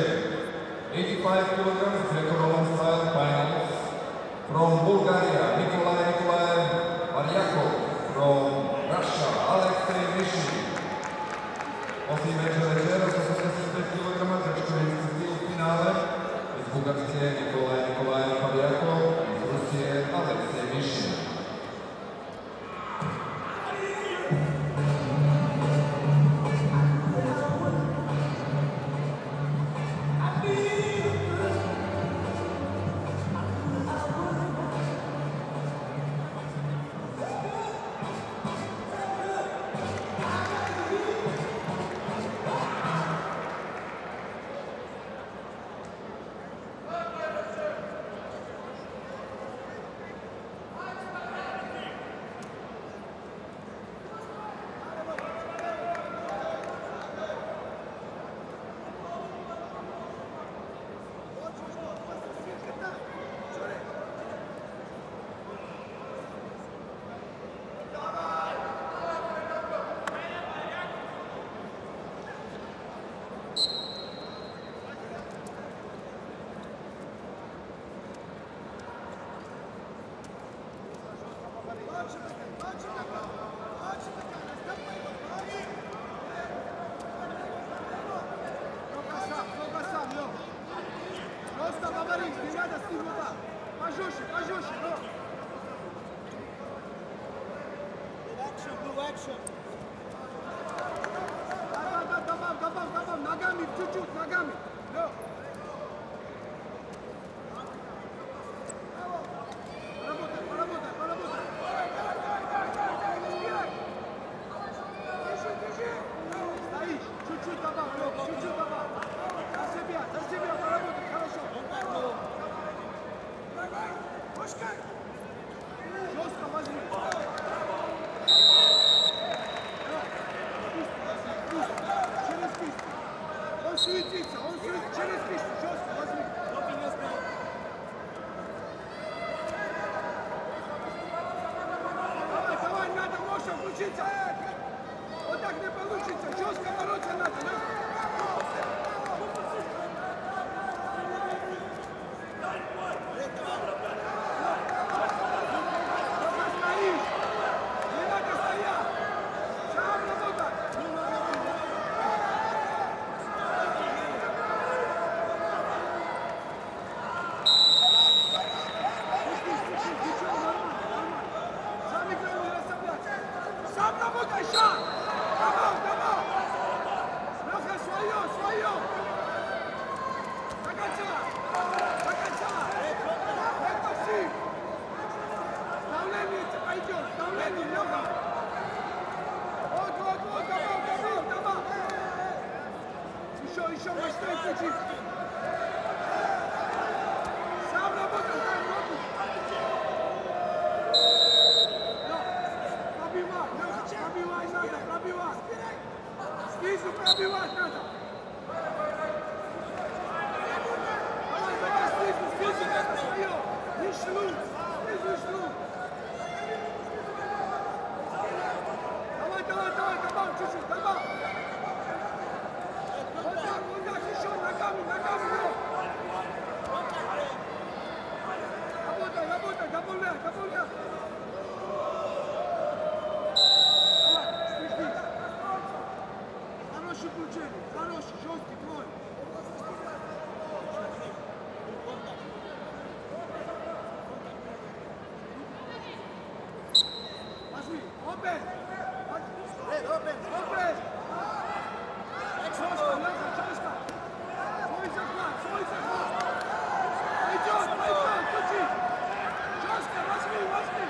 85 kilograms Greco-Roman style finals. From Bulgaria, Nikolai Maryakov. From Russia, Alexei Mishin. Osim večera 85 kilograma grčko-rimski stil u finale. Iz Bugarske Nikolaj Maryakov, iz Rusije Alexei Mishin. Ногами, чуть-чуть, ногами. Поработай. Стоишь, чуть-чуть добавь, чуть-чуть добавь. За себя, поработай, хорошо. Жестко возьми. Через кисть. Он суетится, через кисть, жестко возьми. Давай, надо Моша включиться. Вот так не получится, жестко бороться надо. Еще мощнее включить. Сам работай, дай руку. Пробивай надо, пробивай. Снизу пробивать надо. Давай, снизу, это свое. Не шлют, снизу шлют. Давай, добавь чуть-чуть, добавь. Вот так, еще ногами. Работай, добавляй. Давай, хороший включение, хороший, жесткий, твой. Возьми, опять. Жестко. Свой захват. Пойдет, включи. Жестко, возьми.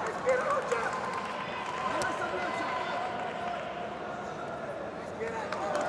Get it!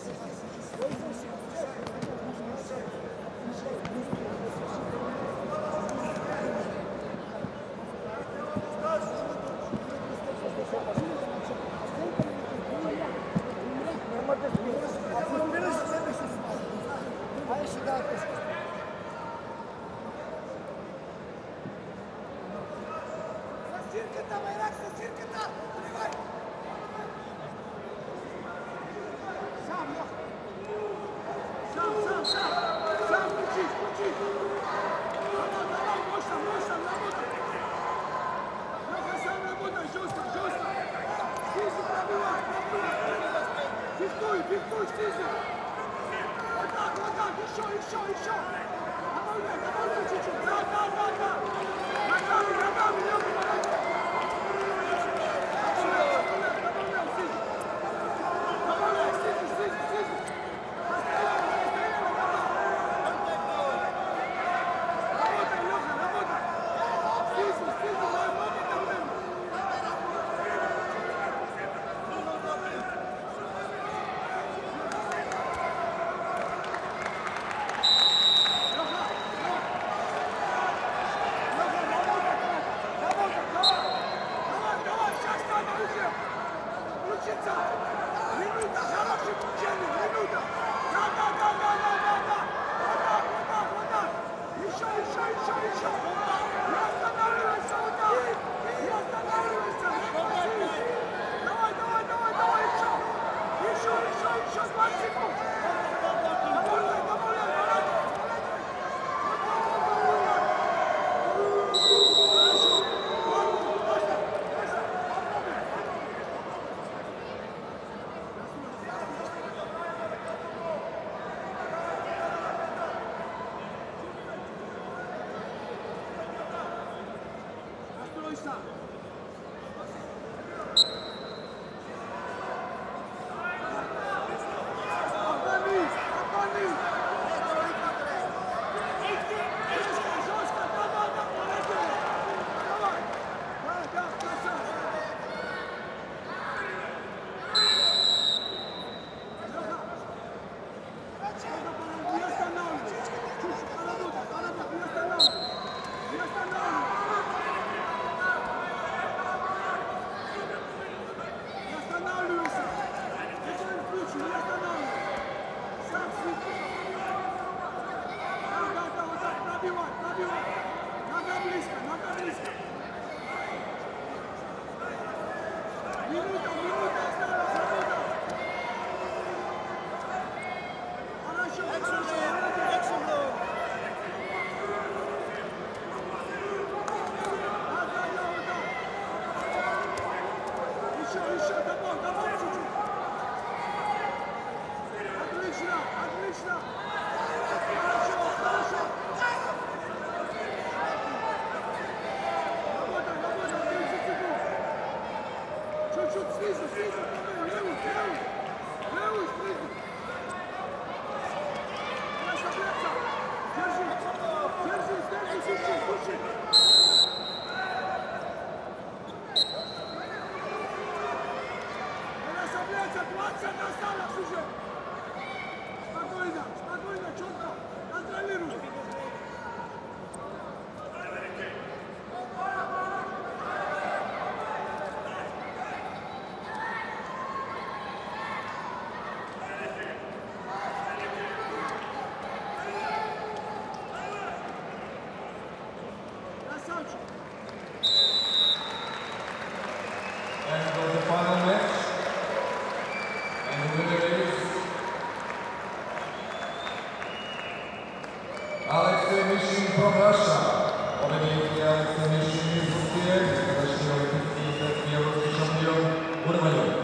Alexei Mishin from Russia. Povědějící Alexei Mishin je z Rusie, každoroční olympijský světový evropský šampion Urmani.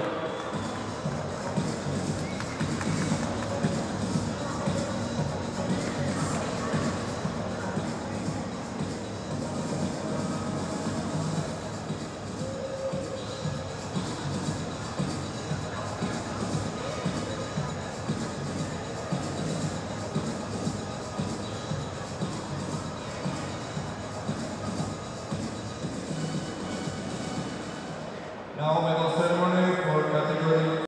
Now,